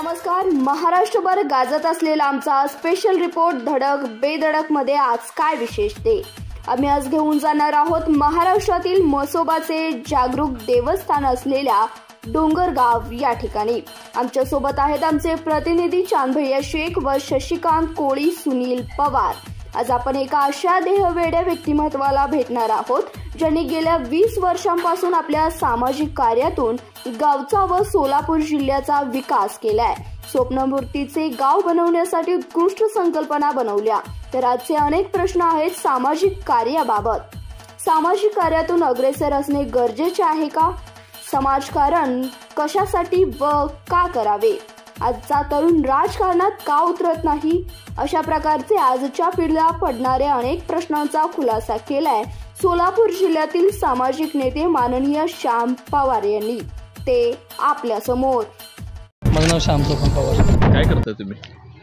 नमस्कार. महाराष्ट्रभर गाजत असलेला आमचा स्पेशल रिपोर्ट धडक बेधडक मध्ये आज काय विशेष ते आम्ही आज घेऊन जाणार आहोत. महाराष्ट्रातील म्हसोबाचे जागरूक देवस्थान असलेल्या डोंगरगाव या ठिकाणी. आमच्या सोबत आहेत आमचे प्रतिनिधी चांदभैया शेख व शशिकांत कोळी, सुनील पवार. आज आपण एका अशा देहवेड्या व्यक्तिमत्वाला भेटणार आहोत ज्यांनी गेल्या 20 वर्षांपासून आपल्या सामाजिक कार्यातून गावचा व सोलापूर जिल्ह्याचा विकास केलाय. स्वप्नमूर्तीचे गाव बनवण्यासाठी उत्कृष्ट संकल्पना बनवल्या. तर आजचे अनेक प्रश्न आहेत सामाजिक कार्याबाबत. सामाजिक कार्यातून अग्रेसर असणे गरजेचे आहे का? समाजकारण कशासाठी व का करावे? आजचा तरुण राजकारणात का उतरत नाही? अशा प्रकारचे आजच्या पिढीला पडणारे अनेक प्रश्नांचा खुलासा केलाय सोलापूर जिल्ह्यातील सामाजिक नेते माननीय श्याम पवार यांनी. ते आपल्या समोर. माझं नाव श्याम पवार. काय करताय तुम्ही?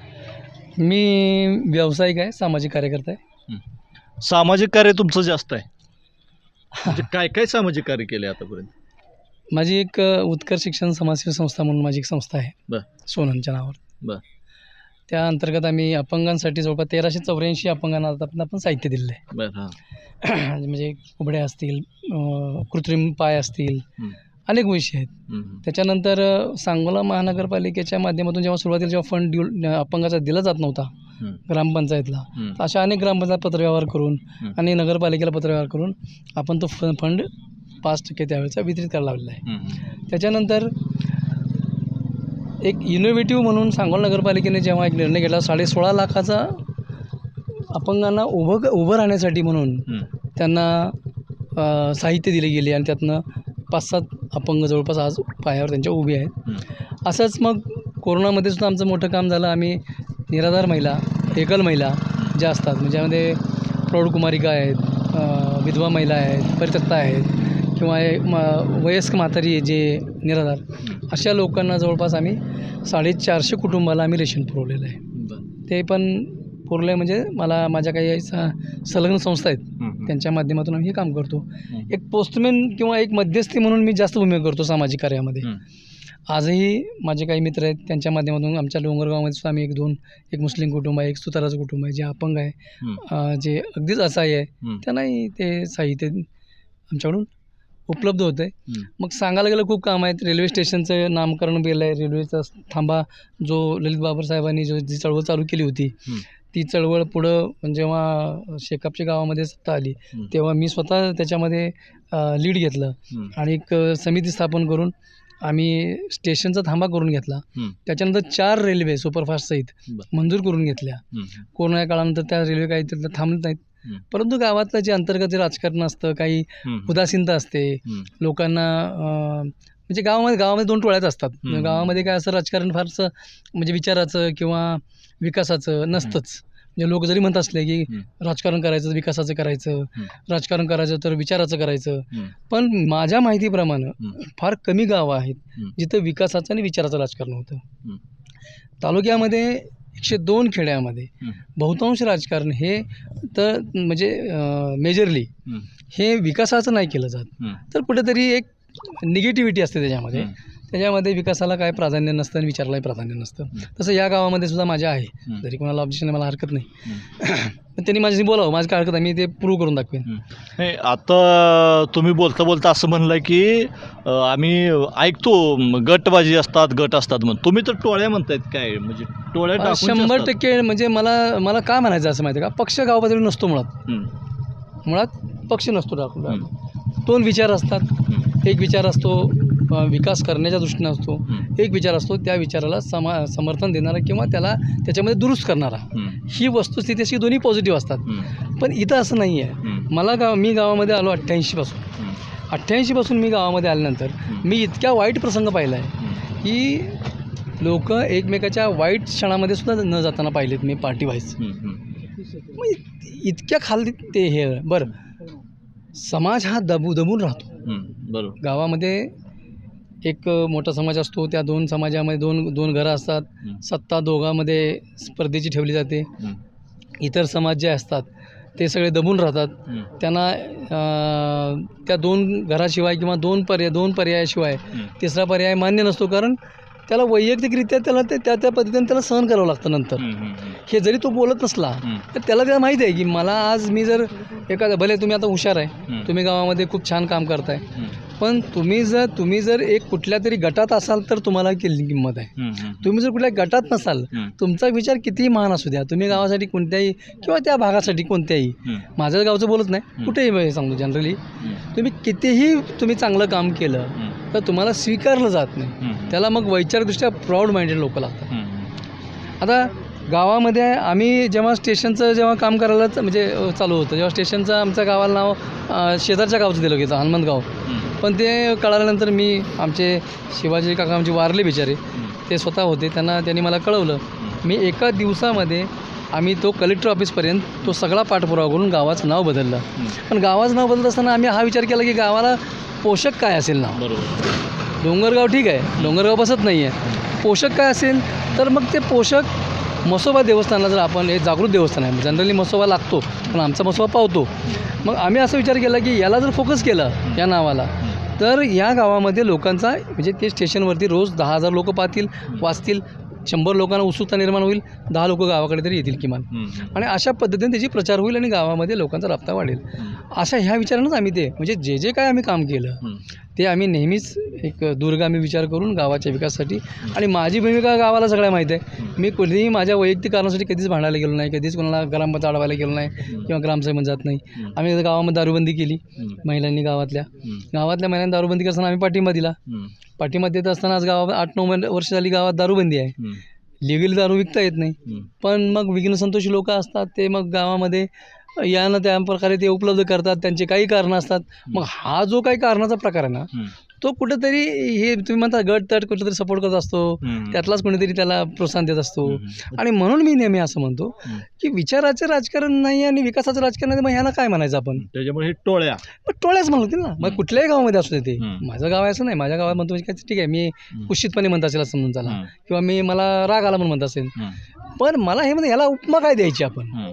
मी व्यावसायिक आहे, सामाजिक कार्यकर्ता आहे. सामाजिक कार्य तुमचं जास्त आहे म्हणजे काय काय सामाजिक कार्य केले आतापर्यंत? माझी एक उत्कर्ष शिक्षण समाजसेवा संस्था म्हणून माझी एक संस्था आहे, बर, सोननच्या नावावर. बर. त्या अंतर्गत आम्ही अपंगांसाठी जवळपास 1384 अपंगांना आपण साहित्य दिलेलं आहे. बर, हां. म्हणजे कुबड्या असतील, कृत्रिम पाय असतील, अनेक विषय आहेत. त्याच्यानंतर सांगोला महानगरपालिकेच्या माध्यमातून जेव्हा सुरुवातीला जेव्हा फंड अपंगाचा दिला जात नव्हता ग्रामपंचायतला, तर अशा अनेक ग्रामपंचायत पत्रव्यवहार करून आणि नगरपालिकेला पत्रव्यवहार करून आपण तो फंड 5% त्यावेळेचा वितरित करायला लावलेला आहे. त्याच्यानंतर एक इनोव्हेटिव्ह म्हणून सांगोला नगरपालिकेने जेव्हा एक निर्णय घेतला, 16.5 लाखाचा अपंगांना उभं राहण्यासाठी म्हणून त्यांना साहित्य दिले गेले आणि त्यातनं 5-7 अपंग जवळपास आज पायावर त्यांच्या उभे आहेत. असंच मग कोरोनामध्ये सुद्धा आमचं मोठं काम झालं. आम्ही निराधार महिला, एकल महिला ज्या असतात, म्हणजे ज्यामध्ये प्रौढकुमारिका आहेत, विधवा महिला आहेत, परित्यक्ता आहेत किंवा वयस्क म्हातारी जे निराधार, अशा लोकांना जवळपास आम्ही 450 कुटुंबाला आम्ही रेशन पुरवलेलं आहे. ते पण पुरलं म्हणजे माझ्या काही संलग्न संस्था आहेत त्यांच्या माध्यमातून आम्ही हे काम करतो. एक पोस्टमॅन किंवा एक मध्यस्थी म्हणून मी जास्त भूमिका करतो सामाजिक कार्यामध्ये. आजही माझे काही मित्र आहेत, त्यांच्या माध्यमातून आमच्या डोंगरगावमध्ये सुद्धा आम्ही एक मुस्लिम कुटुंब आहे, एक सुताराचं कुटुंब आहे, जे अपंग आहे, जे अगदीच असहाय्य आहे, त्यांनाही ते साहित्य आमच्याकडून उपलब्ध होतं आहे. मग सांगायला गेलं खूप काम आहेत. रेल्वे स्टेशनचं नामकरण केलं आहे. रेल्वेचा थांबा जो ललित बाबर साहेबांनी जी चळवळ चालू केली होती, ती चळवळ पुढं जेव्हा शेकापच्या गावामध्ये सत्ता आली तेव्हा मी स्वतः त्याच्यामध्ये लीड घेतलं आणि एक समिती स्थापन करून आम्ही स्टेशनचा थांबा करून घेतला. त्याच्यानंतर 4 रेल्वे सुपरफास्ट सहित मंजूर करून घेतल्या. कोरोना काळानंतर त्या रेल्वे काही तिथं थांबत नाहीत, परंतु गावातलं जे अंतर्गत जे राजकारण असतं, काही उदासीनता असते लोकांना, म्हणजे गावामध्ये 2 टोळ्याच असतात. गावामध्ये काय असं राजकारण फारसं म्हणजे विचाराचं किंवा विकासाचं नसतंच. म्हणजे लोक जरी म्हणत असले की राजकारण करायचं, विकासाचं करायचं, राजकारण करायचं तर विचाराचं करायचं, पण माझ्या माहितीप्रमाणे फार कमी गावं आहेत जिथं विकासाचं आणि विचाराचं राजकारण होतं. तालुक्यामध्ये 102 खेड्यामध्ये बहुतांश राजकारण हे तर म्हणजे मेजरली हे विकासाचं नाही केलं जात, तर कुठेतरी एक निगेटिव्हिटी असते त्याच्यामध्ये विकासाला काय प्राधान्य नसतं आणि विचारालाही प्राधान्य नसतं. तसं या गावामध्ये सुद्धा माझ्या आहे. जरी कोणाला ऑब्जेक्शन मला हरकत नाही, पण त्यांनी माझ्याशी बोलावं, माझी काय हरकत आहे, मी ते प्रूव्ह करून दाखवेन. नाही, आता तुम्ही बोलता बोलता असं म्हणलं की आम्ही ऐकतो गटबाजी असतात, गट असतात म्हणून. तुम्ही तर टोळ्या म्हणतायत. काय म्हणजे टोळ्या 100% म्हणजे मला काय म्हणायचं असं माहिती आहे का? पक्ष गावापातळीवर नसतो मुळात पक्ष नसतो टाकला. 2 विचार असतात. एक विचार असतो विकास करण्याच्या दृष्टीने असतो, एक विचार असतो त्या विचाराला समर्थन देणारा किंवा त्याच्यामध्ये दुरुस्त करणारा. ही वस्तुस्थिती अशी दोन्ही पॉझिटिव्ह असतात. पण इथं असं नाही आहे. मी गावामध्ये आलो 88 पासून मी गावामध्ये आल्यानंतर मी इतक्या वाईट प्रसंग पाहिला आहे की लोक एकमेकाच्या वाईट क्षणामध्ये सुद्धा न जाताना पाहिलेत मी पार्टी व्हायच. मग इतक्या खाली ते हे बरं, समाज हा दबून राहतो. बरोबर. गावामध्ये एक मोठा समाज असतो, त्या 2 समाजामध्ये दोन घरं असतात, सत्ता दोघांमध्ये स्पर्धेची ठेवली जाते. इतर समाज जे असतात ते सगळे दबून राहतात. त्यांना त्या 2 घराशिवाय किंवा 2 पर्यायाशिवाय तिसरा पर्याय मान्य नसतो, कारण त्याला वैयक्तिकरित्या त्याला ते त्या त्या पद्धतीने त्याला सहन करावं लागतं नंतर. हे जरी तो बोलत नसला तर त्याला माहिती आहे की मला आज मी जर भले तुम्ही आता हुशार आहे, तुम्ही गावामध्ये खूप छान काम करताय, पण तुम्ही जर एक कुठल्या तरी गटात असाल तर तुम्हाला किंमत आहे. तुम्ही जर कुठल्या गटात नसाल, तुमचा विचार कितीही महान असू द्या, तुम्ही गावासाठी कोणत्याही किंवा त्या भागासाठी कोणत्याही, माझ्या गावचं बोलत नाही, कुठेही सांगतो जनरली, तुम्ही चांगलं काम केलं तर तुम्हाला स्वीकारलं जात नाही. त्याला मग वैचारिकदृष्ट्या प्राऊड माइंडेड लोक लागतात. आता गावामध्ये आम्ही जेव्हा स्टेशनचं काम करायला म्हणजे चालू होतं, जेव्हा स्टेशनचं आमच्या गावाला नाव शेजारच्या गावचं दिलं गेलं, हनुमंतगाव. पण ते कळाल्यानंतर आमचे शिवाजी काका आमचे वारले बिचारे, ते स्वतः होते, त्यांनी मला कळवलं. मी एका दिवसामध्ये आम्ही तो कलेक्टर ऑफिसपर्यंत तो सगळा पाठपुरावा करून गावाचं नाव बदललं. पण गावाचं नाव बदलत असताना आम्ही हा विचार केला की गावाला पोषक काय असेल नाव. बरोबर, डोंगरगाव ठीक आहे, डोंगरगाव बसत नाही आहे, पोषक काय असेल तर मग ते पोषक म्हसोबा देवस्थानला, जर आपण हे जागृत देवस्थान आहे, जनरली म्हसोबा लागतो पण आमचा म्हसोबा पावतो. मग आम्ही असा विचार केला की याला जर फोकस केलं या नावाला तर या गावामध्ये लोकांचा म्हणजे ते स्टेशनवरती रोज 10,000 लोक पाहतील, वाचतील, 100 लोकांना उत्सुकता निर्माण होईल, 10 लोक गावाकडे तरी येतील किमान, आणि अशा पद्धतीने त्याची प्रचार होईल आणि गावामध्ये लोकांचा रफ्ता वाढेल. अशा ह्या विचारानंच आम्ही ते म्हणजे जे काय आम्ही काम केलं ते आम्ही नेहमीच एक दूरगामी विचार करून गावाच्या विकासासाठी. आणि माझी भूमिका गावाला सगळ्या माहीत आहे. मी कधीही माझ्या वैयक्तिक कारणासाठी कधीच भांडायला गेलो नाही, कधीच कोणाला ग्रामपंचायत अडवायला गेलो नाही किंवा ग्रामसभेत जात नाही. आम्ही गावामध्ये दारूबंदी केली, महिलांनी गावातल्या महिलांनी दारूबंदी करताना आम्ही पाठिंबा दिला. पाठिंबा देत असताना आज गावात 8-9 वर्ष झाली गावात दारूबंदी आहे. लिगली दारू विकता येत नाही, पण मग विघ्नसंतोषी लोक असतात, ते मग गावामध्ये यानं त्या प्रकारे ते उपलब्ध करतात, त्यांचे काही कारणं असतात. मग हा जो काही कारणाचा प्रकार आहे ना, तो कुठेतरी हे तुम्ही म्हणता गट तट कुठेतरी सपोर्ट करत असतो, त्यातलाच कोणीतरी त्याला प्रोत्साहन देत असतो. आणि म्हणून मी नेहमी असं म्हणतो की विचाराचं राजकारण नाही आणि विकासाचं राजकारण नाही, मग ह्याला काय म्हणायचं आपण. त्याच्यामुळे हे टोळ्याच म्हणतील ना, मग कुठल्याही गावामध्ये असू दे. ते माझं गाव आहे असं नाही, माझ्या गावात म्हणतो काय ठीक आहे, मी कुशितपणे म्हणत असेल असं समजून चला, किंवा मला राग आला म्हणून म्हणत असेल, पण मला हे म्हणजे ह्याला उपमा काय द्यायची आपण.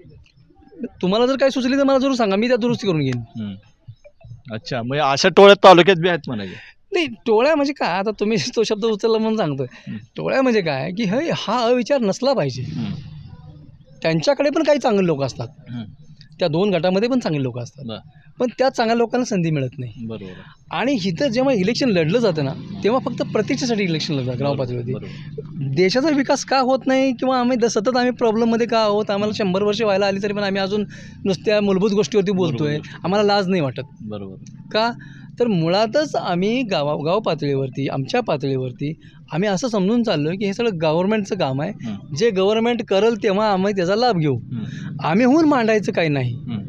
तुम्हाला जर काय सुचली तर मला जरूर सांगा, मी त्या दुरुस्ती करून घेईन. अच्छा, म्हणजे अशा टोळ्यात तालुक्यात बी आहेत म्हणायचे. नाही, टोळ्या म्हणजे काय, आता तुम्ही तो शब्द उचलला म्हणून सांगतोय. टोळ्या म्हणजे काय की हा अविचार नसला पाहिजे. त्यांच्याकडे पण काही चांगले लोक असतात, त्या 2 गटामध्ये पण चांगले लोक असतात, पण त्या चांगल्या लोकांना संधी मिळत नाही. बरोबर. आणि इथं जेव्हा इलेक्शन लढलं जातं ना, तेव्हा फक्त प्रतीक्षेसाठी इलेक्शन लढतं ग्राम पातळीवरती. देशाचा विकास का होत नाही किंवा सतत आम्ही प्रॉब्लेममध्ये का आहोत, आम्हाला 100 वर्ष व्हायला आली तरी पण आम्ही अजून नुसत्या मूलभूत गोष्टीवरती बोलतोय, आम्हाला लाज नाही वाटत. बरोबर. का तर मुळातच आम्ही गाव पातळीवरती, आमच्या पातळीवरती आम्ही असं समजून चाललो की हे सगळं गव्हर्नमेंटचं काम आहे, जे गव्हर्नमेंट करेल तेव्हा आम्ही त्याचा लाभ घेऊ, आम्ही होऊन मांडायचं काही नाही.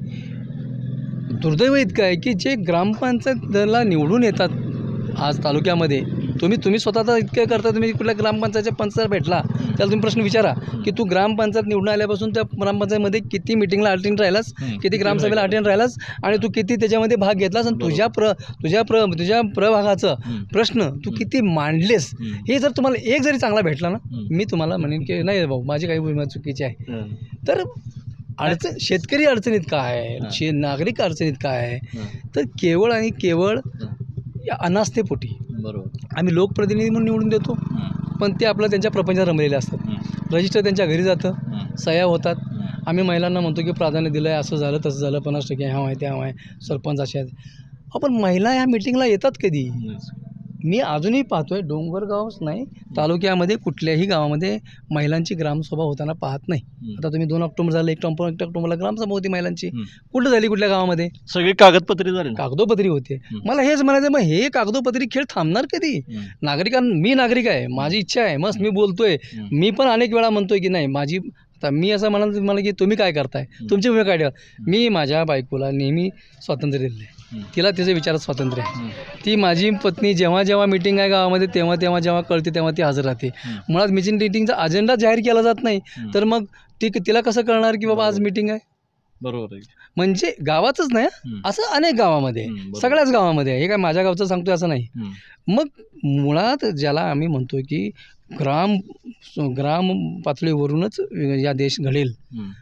दुर्दैव इतकं आहे की जे ग्रामपंचायतला निवडून येतात आज तालुक्यामध्ये, तुम्ही स्वतः इतकं करता, तुम्ही कुठल्या ग्रामपंचायतच्या पंचायत भेटला त्याला तुम्ही प्रश्न विचारा की तू ग्रामपंचायत निवडून आल्यापासून त्या ग्रामपंचायतमध्ये किती मिटिंगला अटेंड राहिलास, किती ग्रामसभेला अटेंड राहिलास, आणि तू किती त्याच्यामध्ये भाग घेतलास, आणि तुझ्या प्रभागाचं प्रश्न तू किती मांडलेस, हे जर तुम्हाला एक जरी चांगला भेटला ना, मी तुम्हाला म्हणेन की नाही भाऊ, माझी काही भूमिका चुकीची आहे. तर शेतकरी अडचणीत काय आहे, नागरिक अडचणीत काय आहे, तर केवळ आणि केवळ या अनास्थेपोटी. बरोबर. आम्ही लोकप्रतिनिधी म्हणून निवडून देतो, पण ते आपलं त्यांच्या प्रपंचात रमलेले असतात. रजिस्टर त्यांच्या घरी जातं, सह्या होतात. आम्ही महिलांना म्हणतो की प्राधान्य दिलं आहे, असं झालं तसं झालं, 50% ह्या आहे त्या आहे, सरपंच असे आहेत. आपण महिला ह्या मिटिंगला येतात कधी. मी अजूनही पाहतोय, डोंगरगावच नाही तालुक्यामध्ये कुठल्याही गावामध्ये महिलांची ग्रामसभा होताना पाहत नाही. आता तुम्ही 2 ऑक्टोबर झालं, 1 ऑक्टोबरला ग्रामसभा होती महिलांची, कुठं झाली, कुठल्या गावामध्ये, सगळी कागदोपत्री होते. मला हेच म्हणायचं, मग हे कागदोपत्री खेळ थांबणार कधी. मी नागरिक आहे, माझी इच्छा आहे, मस्त मी बोलतोय. मी पण अनेक वेळा म्हणतोय की नाही माझी, आता मी असं म्हणाल मला की तुम्ही काय करताय, तुमची भूमिका काय ठेवा. मी माझ्या बायकोला नेहमी स्वातंत्र्य दिलं आहे, तिला तिचं विचारात स्वातंत्र्य आहे. ती माझी पत्नी जेव्हा मीटिंग आहे गावामध्ये तेव्हा जेव्हा कळते तेव्हा ती हजर राहते. मुळात मीटिंगचा अजेंडा जाहीर केला जात नाही तर मग तिला कसं कळणार की बाबा आज मीटिंग आहे. बरोबर. म्हणजे गावातच नाही, असं अनेक गावामध्ये, सगळ्याच गावामध्ये आहे. हे काय माझ्या गावचं सांगतोय असं नाही. मग मुळात ज्याला आम्ही म्हणतोय की ग्राम पातळीवरूनच या देश घडेल,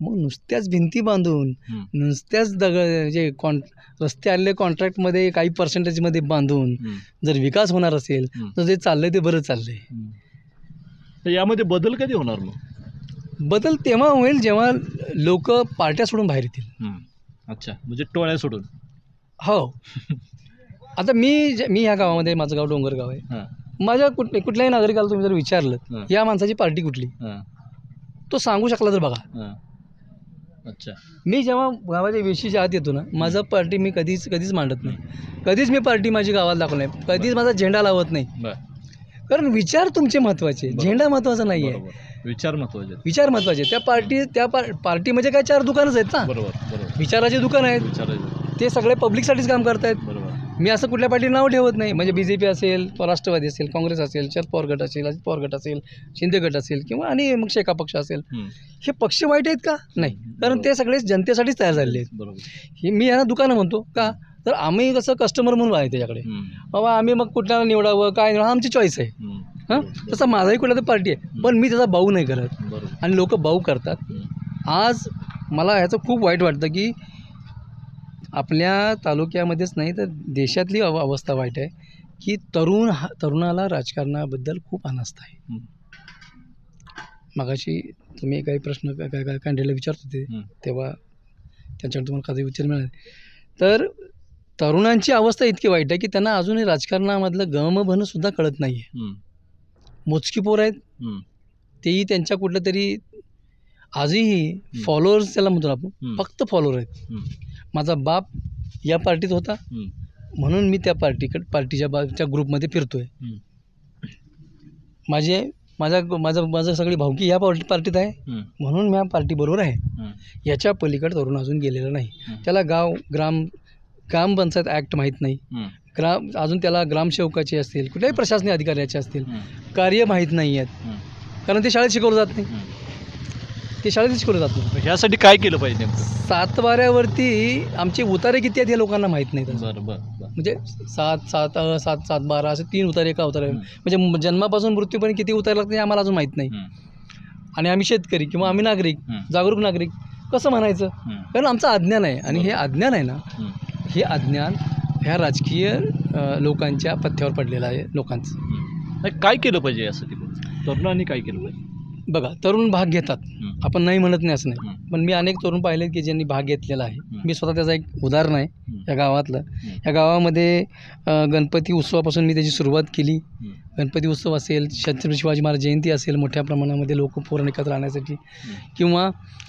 मग नुसत्याच भिंती बांधून नुसत्याच जे रस्ते आलेले कॉन्ट्रॅक्टमध्ये काही पर्सेंटेजमध्ये बांधून जर विकास होणार असेल तर जे चाललंय ते बरं चाललंय. तर यामध्ये बदल कधी होणार मग? बदल तेव्हा होईल जेव्हा लोक पार्ट्या सोडून बाहेर येतील. अच्छा, म्हणजे टोळ्या सोडून. हो. आता मी ह्या गावामध्ये, माझं गाव डोंगरगाव आहे, माझ्या कुठल्याही नागरिकाला तुम्ही जर विचारलं या माणसाची पार्टी कुठली, तो सांगू शकला तर बघा. अच्छा, मी जेव्हा गावाच्या वेशीच्या आत येतो ना, माझं पार्टी मी कधीच मांडत नाही. कधीच मी पार्टी माझी गावात दाखवली नाही. कधीच माझा झेंडा लावत नाही. कारण विचार तुमचे महत्त्वाचे, झेंडा महत्त्वाचा नाही आहे. विचार महत्त्वाचे. विचार महत्त्वाचे. त्या पार्टी म्हणजे काय 4 दुकानच आहेत ना. बरोबर. विचाराचे दुकान आहेत, ते सगळे पब्लिकसाठीच काम करतायत. मी असं कुठल्या पार्टीला नाव ठेवत नाही. म्हणजे BJP असेल, राष्ट्रवादी असेल, काँग्रेस असेल, शरद पवार गट असेल, अजित पवार गट असेल, शिंदे गट असेल किंवा आणि मग शेका पक्ष असेल, हे पक्ष वाईट आहेत का? नाही, कारण ते सगळे जनतेसाठीच तयार झालेले आहेत. हे मी यांना दुकानं म्हणतो का, तर आम्ही कसं कस्टमर म्हणून आहे त्याच्याकडे. बाबा आम्ही मग कुठल्याला निवडावं काय निवडावं आमची चॉईस आहे. तसं माझाही कुठला तर पार्टी आहे, पण मी त्याचा बाऊ नाही करत आणि लोक बाऊ करतात. आज मला ह्याचं खूप वाईट वाटतं की आपल्या तालुक्यामध्येच नाही तर देशातली अवस्था वाईट आहे की तरुणाला राजकारणाबद्दल खूप अनास्था आहे. मगाशी तुम्ही काही प्रश्न काय कॅन्डिडेटला विचारत होते तेव्हा त्यांच्याकडे तुम्हाला काही विचार मिळाले. तर तरुणांची अवस्था इतकी वाईट आहे की त्यांना अजूनही राजकारणामधलं गमभन सुद्धा कळत नाही आहे. मोजकी पोर आहेत, तेही त्यांच्या कुठलं तरी आजही फॉलोअर्स त्याला म्हणतो आपण, फक्त फॉलोअर आहेत. माझा बाप या पार्टीत होता म्हणून मी त्या पार्टीच्या ग्रुपमध्ये फिरतोय. माझं सगळी भावकी या पार्टीत आहे म्हणून मी या पार्टीबरोबर आहे. याच्या पलीकडे तरुण अजून गेलेलं नाही. त्याला ग्रामपंचायत ॲक्ट माहीत नाही, अजून त्याला ग्रामसेवकाचे असतील, कुठल्याही प्रशासकीय अधिकाऱ्याचे असतील कार्य माहीत नाही आहेत, कारण ते शाळेत शिकवलं जात नाही. ह्यासाठी काय केलं पाहिजे नेमकं? 7 बाऱ्यावरती आमचे उतारे किती आहेत हे लोकांना माहीत नाहीत. म्हणजे 7 12 असे 3 उतारे, एका उतारे, म्हणजे जन्मापासून मृत्यूपर्यंत किती उतारे लागतात हे आम्हाला अजून माहीत नाही. आणि आम्ही शेतकरी किंवा आम्ही नागरिक, जागरूक नागरिक कसं म्हणायचं? कारण आमचं अज्ञान आहे. आणि हे अज्ञान आहे ना, हे अज्ञान ह्या राजकीय लोकांच्या पथ्यावर पडलेलं आहे. लोकांचं काय केलं पाहिजे यासाठी? तरुणांनी काय केलं पाहिजे? बघा, तरुण भाग घेतात, आपण नाही म्हणत नाही असं नाही, पण मी अनेक तरुण पाहिले की ज्यांनी भाग घेतलेला आहे. मी स्वतः त्याचं एक उदाहरण आहे या गावातलं. या गावामध्ये गणपती उत्सवापासून मी त्याची सुरुवात केली. गणपती उत्सव असेल, छत्रपती शिवाजी महाराज जयंती असेल, मोठ्या प्रमाणामध्ये लोक पोरण एकत्र आणण्यासाठी, किंवा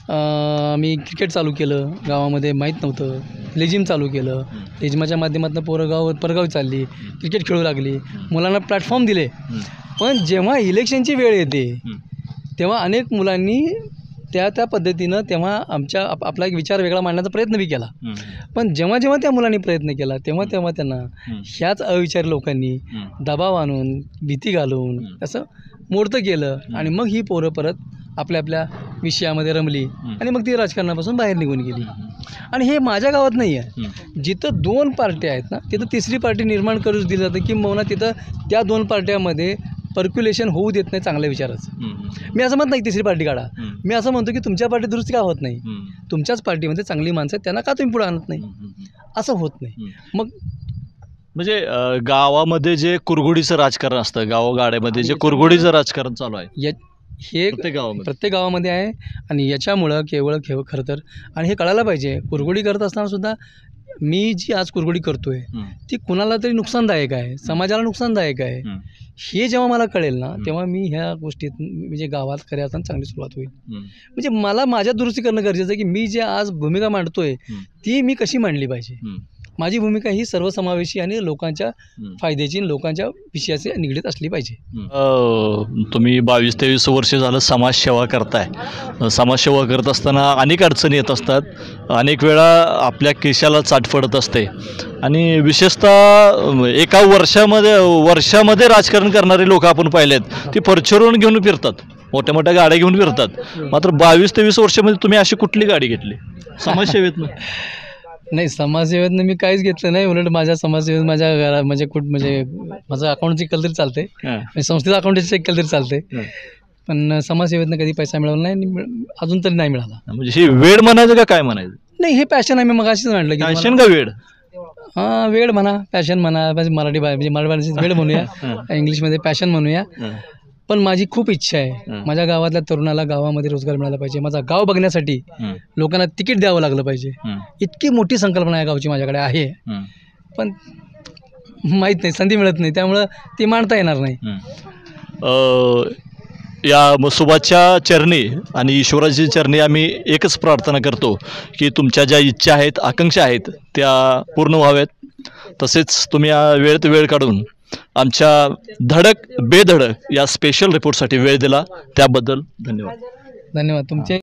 मी क्रिकेट चालू केलं गावामध्ये, माहीत नव्हतं, लेझिम चालू केलं. लेझिमाच्या माध्यमातून परगाव चालली, क्रिकेट खेळू लागली, मुलांना प्लॅटफॉर्म दिले. पण जेव्हा इलेक्शनची वेळ येते तेव्हा अनेक मुलांनी त्या पद्धतीनं तेव्हा आपला एक विचार वेगळा मांडण्याचा प्रयत्न बी केला. पण जेव्हा त्या मुलांनी प्रयत्न केला तेव्हा त्यांना ह्याच अविचारी लोकांनी दबाव आणून, भीती घालून असं मोडतं केलं. आणि मग ही पोरं परत आपल्या विषयामध्ये रमली आणि मग ती राजकारणापासून बाहेर निघून गेली. आणि हे माझ्या गावात नाही आहे. जिथं 2 पार्ट्या आहेत ना, तिथं तिसरी पार्टी निर्माण करून दिली जाते की मग तिथं त्या 2 पार्ट्यामध्ये पर्क्युलेशन होऊ देत नाही चांगल्या विचाराचं. मी असं म्हणत नाही तिसरी पार्टी काढा. मी असं म्हणतो की तुमच्या पार्टीत दुरुस्ती का होत नाही? तुमच्याच पार्टीमध्ये चांगली माणसं आहेत, त्यांना का तुम्ही पुढे आणत नाही? असं होत नाही. मग म्हणजे गावामध्ये जे कुरघोडीचं राजकारण असतं, गावागाड्यामध्ये जे कुरघोडीचं राजकारण चालू आहे, हे प्रत्येक गावामध्ये आहे. आणि याच्यामुळं खरं तर, आणि हे कळायला पाहिजे, कुरघोडी करत असताना सुद्धा मी जी आज कुरघोडी करतोय ती कुणाला तरी नुकसानदायक आहे, समाजाला नुकसानदायक आहे. हे जेव्हा मला कळेल ना तेव्हा मी ह्या गोष्टीत म्हणजे गावात खऱ्या अर्थानं चांगली सुरुवात होईल. म्हणजे मला माझ्या दुरुस्ती करणं गरजेचं आहे की मी जे आज भूमिका मांडतोय ती मी कशी मांडली पाहिजे. माझी भूमिका ही सर्वसमावेशी आणि लोकांच्या फायद्याची, लोकांच्या विषयाशी निगडीत असली पाहिजे. तुम्ही 22-23 वर्ष झालं समाजसेवा करताय. समाजसेवा करत असताना अनेक अडचणी येत असतात, अनेक वेळा आपल्या केशाला चाट पडत असते. आणि विशेषतः एका वर्षामध्ये राजकारण करणारे लोक आपण पाहिलेत, ती फॉर्च्युनर घेऊन फिरतात, मोठ्या मोठ्या गाड्या घेऊन फिरतात. मात्र 22-23 वर्षामध्ये तुम्ही अशी कुठली गाडी घेतली समाजसेवेतनं? नाही, समाजसेवेतनं मी काहीच घेतलं नाही. उलट माझ्या समाजसेवेत माझ्या घरात म्हणजे माझं अकाउंट चेक केलं तरी चालते, संस्थेचं अकाउंट चेक केलं तरी चालते. पण समाजसेवेतनं कधी पैसा मिळवला नाही आणि अजून तरी नाही मिळाला. म्हणजे ही वेळ म्हणायचं का काय म्हणायचं? नाही, हे पॅशन आहे. मी मग अशीच म्हटलं की पॅशन का वेळ? हां, वेळ म्हणा, पॅशन म्हणा, मराठी म्हणजे मराठी वेळ म्हणूया, इंग्लिशमध्ये पॅशन म्हणूया. पण माझी खूप इच्छा आहे, माझ्या गावातल्या तरुणाला गावामध्ये रोजगार मिळाला पाहिजे. माझा गाव बघण्यासाठी लोकांना तिकीट द्यावं लागलं पाहिजे. इतकी मोठी संकल्पना या गावची माझ्याकडे आहे, पण माहीत नाही, संधी मिळत नाही, त्यामुळं ती मांडता येणार नाही. या म्हसोबाच्या चरणी आणि ईश्वराच्या चरणी आम्ही एकच प्रार्थना करतो की तुमच्या ज्या इच्छा आहेत, आकांक्षा आहेत, त्या पूर्ण व्हाव्यात. तसेच तुम्ही या वेळेत वेळ काढून आमच्या धडक बेधडक या स्पेशल रिपोर्टसाठी वेळ दिला, त्याबद्दल धन्यवाद. धन्यवाद तुमचे.